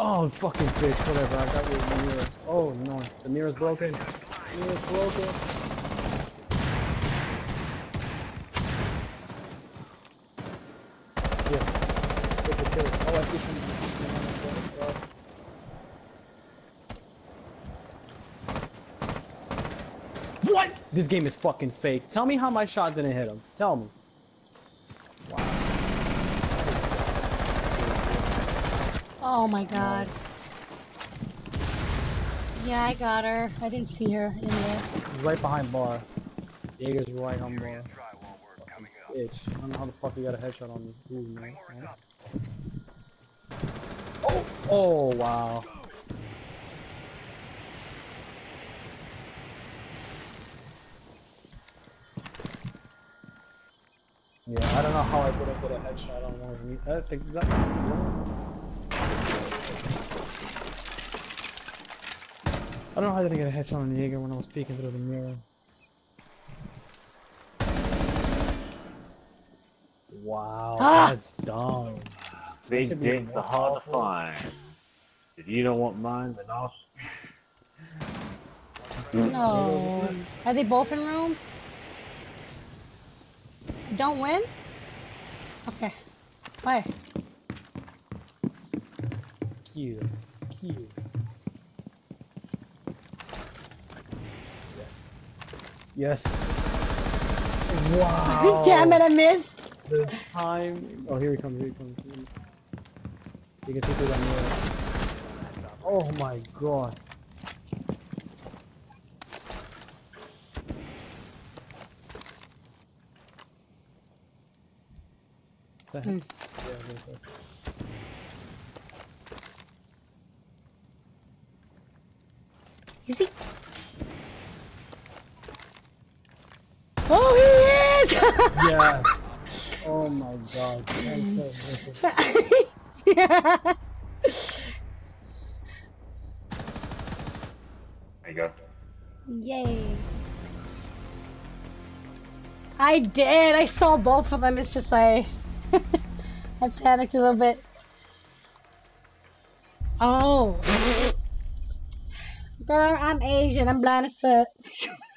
Oh, fucking bitch, whatever, I got your mirror. Oh, nice. The mirror's broken. The mirror's broken. Yeah. Kill it. Oh, I see some. What? This game is fucking fake. Tell me how my shot didn't hit him. Tell me. Wow. Oh my god. Yeah, I got her. I didn't see her in there. Right behind bar. Jaeger's right on bar. Bitch. I don't know how the fuck you got a headshot on me. Ooh, man. Oh! Oh, wow. Yeah, I don't know how I didn't get a headshot on one of them. I think that. I don't know how I didn't get a headshot on Jaeger when I was peeking through the mirror. Wow, that's dumb. Big dicks are hard to find. If you don't want mine, then I'll. No. Are they both in room? Don't win? Okay. Why? Cute. Cute. Yes. Yes. Wow. Damn it, I missed. The time. Oh, here he comes. Here he comes. You can see through that mirror. Oh my god. The heck? Yeah, there's a... Is he? Oh, he is! Yes. Oh my god. I'm so Yeah. There you go. Yay. I did. I saw both of them. It's just I panicked a little bit. Oh. Girl, I'm Asian. I'm blind as fuck.